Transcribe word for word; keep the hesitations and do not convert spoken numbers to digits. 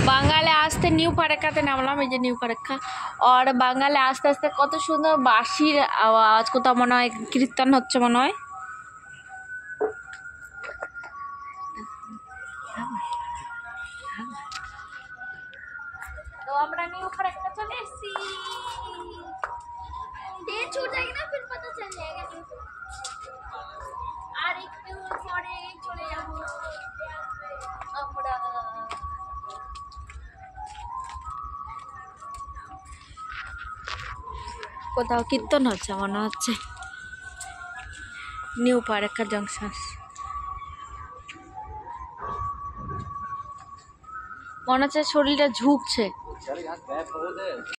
বাঙালি আসতে নিউ ফারাক্কাতে নামলাম, এই যে নিউ ফারাক্কা। আর বাঙালি আস্তে আস্তে কত সুন্দর বাঁশির আওয়াজ, কোথাও মনে হয় কীর্তন হচ্ছে মনে হয়। তো আমরা নিউ ফারাক্কা চলে এসেছি। আর একটু পরে চলে যাবো আমরা। কোথাও কীর্তন হচ্ছে মনে হচ্ছে, নিউ ফারাক্কা জংশন। মনে হচ্ছে শরীরটা ঝুঁকছে।